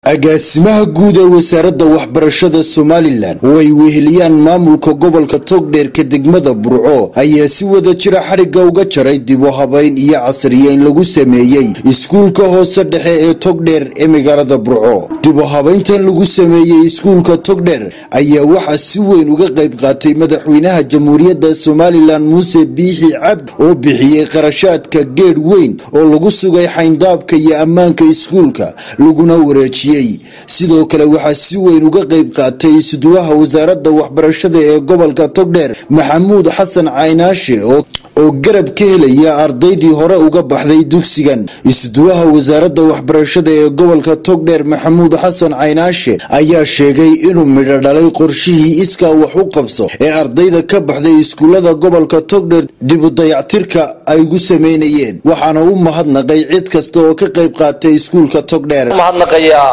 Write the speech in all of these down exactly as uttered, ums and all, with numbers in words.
agaasimaha guud ee wasaaradda waxbarashada Somaliland way weheliyaan maamulka gobolka Togdheer ka degmada Burco ayaa si wada jira xariga uga jaray dib u habayn iyo casriyeyn lagu sameeyay iskuulka hoose dhexe ee Togdheer ee magaalada Burco. dib u habayntan lagu sameeyay iskuulka Togdheer ayaa waxa si weyn uga qayb qaatay madaxweynaha Jamhuuriyadda Somaliland Muuse Biixi Cabdi oo bixiyay qarashaadka geed weyn oo lagu sugay xayndaabka iyo ammaanka iskuulka laguna wareejiyay sidoo kale waxa si weyn uga qayb qaatay isduwaha wasaaradda waxbarashada ee gobolka Togdheer Maxamuud Xasan Caynaashe oo oo garab ka helaya ardaydii hore uga baxday dugsigan. isduwaha wasaaradda waxbarashada ee gobolka Togdheer Maxamuud Xasan Caynaashe ayaa sheegay inuu midho dhalay qorshihii iska wax u qabso ee ardayda ka baxday iskuulada gobolka Togdheer dib u dayactirka ay ugu sameeyeen waxaana uu mahadnaqay cid kasta oo ka qayb qaatay iskuulka Togdheer. mahadnaqaya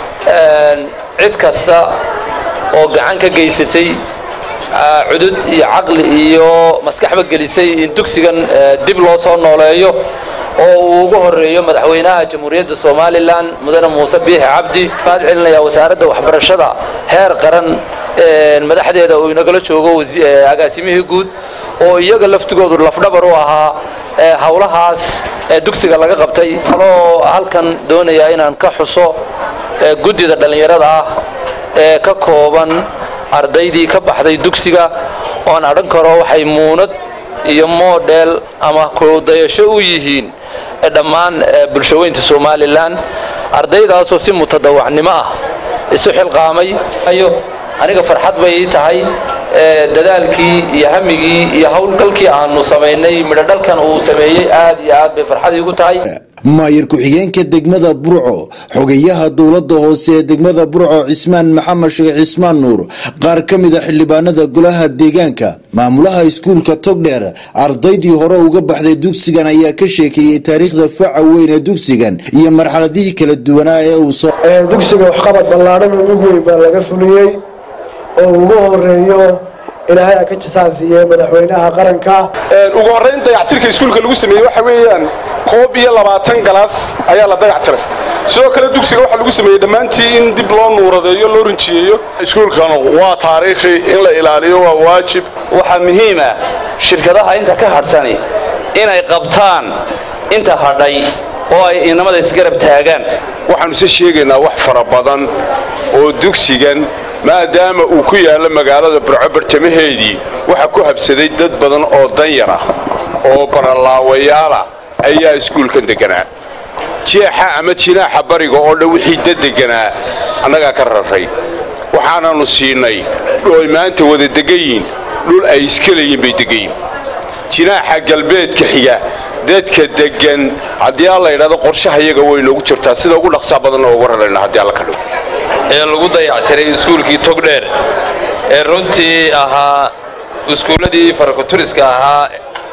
cid kasta oo gacan ka geysatay cudud iyo caqli iyo maskaxba gelisay in dugsigan dib loo soo nooleeyo oo uu ugu horeeyo madaxweynaha Jamhuuriyadda Somaliland Mudane Muuse Biixi Cabdi. waxaan celinayaa wasaaradda waxbarashada heer qaran madaxdeeda oo inagala joogo agaasimihii guud oo iyaga laftigoodu lafdhabar u ahaa hawlahaas dugsiga laga qabtay. oo halkan doonaya inaan ka xuso gudida dhalinyarada ah ee ka kooban ardaydii ka baxday dugsiga oo aan aran karo waxay muunad iyo model ama ku dayasho u yihiin dhammaan bulshooyinka Somaliland. ardaydaas oo si mutadawacnimo ah isu xilqaamay ayo aniga farxad bay tahay dadaalkii iyo hamigii iyo hawlgalkii aanu sameynay midho dhalkan uu sameeyay aad iyo aad bay farxad igu tahay. maayir ku-xigeenka degmada Burco xogayaha dawladda hoose ee degmada Burco Cismaan Maxamed Sheekh Cismaan Nuur qaar kamid ah xildhibaanada golaha deegaanka maamulaha iskuulka Togdheer ardaydii hore uga baxday dugsigan ayaa ka sheekayay taariikhda faca weyn ee dugsigan iyo marxaladihii kala duwanaa ee uu soo dugsiga wax qabad ballaaran oo ugu weyn baa laga fuliyay oo ugu horeeyo ilaahay ka jisaasiye madaxweynaha qaranka. ugu horeyn dayactirka iskuulka lagu sameeyay waxa weeyaan koob iyo labaatan galaas ayaa la dayactiray. sidoo kale dugsiga waxa lagu sameeyay dhamaantii in dib loo nuuradeeyo loo rinjiyeeyo. iskuulkan waa taariikhi in la ilaaliyo waa waajib. waxa muhiim ah shirkadaha inta ka harsani inay qabtaan inta hadhay oo ay inamada isgarab taagaan. waxaan is sheegaynaa wax fara badan oo dugsigan maadaama uu ku yaalo magaalada Burco bartamaheedii waxa ku habsaday dad badan oo danyar ah oo baralaawayaal ayaa iskuulkan deganaa. jeexa ama jinaaxa bariga oo dhow wixii dad deganaa annaga ka raray waxaanaanu siinay dhul maanta wada degayin dhul ay iska leeyihiin bay degayin. jinaaxa galbeedka xiga dadka degan haddii la yiraahdo qorshaha iyaga way noogu jirtaa sida ugu dhaqso badan oo wararayna haddii la ka dhaw ee lagu dayactiray iskuulkii Togdheer ee runtii ahaa iskuuladii farakuturiska ahaa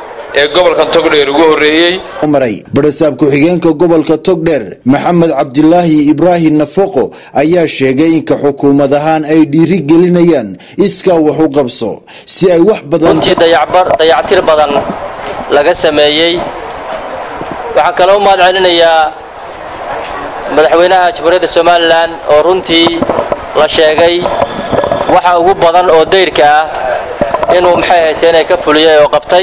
ee gobolka Togdheer ugu horeeyay. maray barasaab ku-xigeenka gobolka Togdheer Maxamed Cabdilaahi Ibraahim Nafaqo ayaa sheegay in xukuumad ahaan ay dhiiri gelinayaan iska wax u qabso si ay wax badan dayactir badan laga sameeyay. waxaan kale oo mahad celinayaa madaxweynaha Jamhuuriyadda Somaliland oo runtii la sheegay waxa ugu badan oo deyrka ah inuu maxay ahaatay ka fuliyay oo qabtay.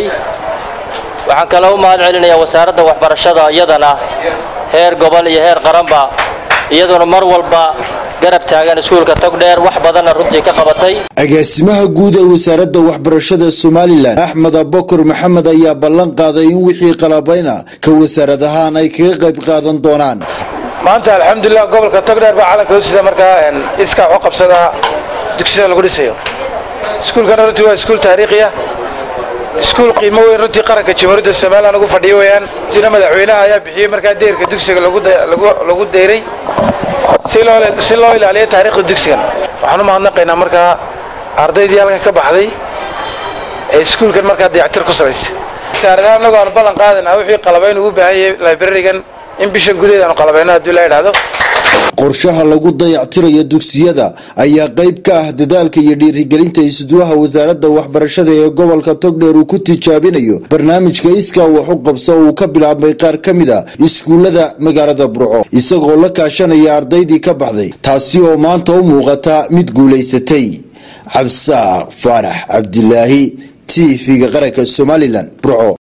waxaan kale oo mahad celinayaa wasaaradda waxbarashada iyadana heer gobol iyo heer qaranba iyaduna mar walba garab taagan iskuulka Togdheer wax badan runtii ka qabatay. agaasimaha guud ee wasaaradda waxbarashada Somaliland Axmed Abubakar Maxamed ayaa ballan qaaday in wixii qalabayna ka wasaaradahaan ay kaga qayb qaadan doonaan. maanta alxamdulillah gobolka Togdheer baa calanka sida markaa iska wax qabsada dugsiga lagu dhisayo. iskuulkan runtii waa iskuul taariikhi ah iskuul qiimo weyn runtii qaranka Jamhuuriyadda Somaliland ugu fadhiyo weeyaan. jina madaxweynaha ayaa bixiyay markaa deerka dugsiga lagu lagu lagu deeray si loo si loo ilaaliyo taariikhda dugsigan. waxaan u mahadnaqaynaa markaa ardaydii halkan ka baxday ee iskuulkan markaa dayactir ku sameysay. wasaaradaha anagu aan ballan qaadana wixii qalabayn ugu baahan yahay library-gan in bishan gudaheeda aan qalabayno haddii la yiraahdo. qorshaha lagu dayactirayo dugsiyada ayaa qayb ka ah dadaalka iyo dhiirigelinta isduwaha wasaaradda waxbarashada ee gobolka Togdheer uu ku tijaabinayo barnaamijka iskaa wax u qabso uu ka bilaabmay qaar ka mid ah iskuulada magaalada Burco isagoo la kaashanaya ardaydii ka baxday taasi oo maanta u muuqata mid guuleysatay. Cabsaaq Farax Cabdilaahi T V-ga qaranka Somaliland Burco.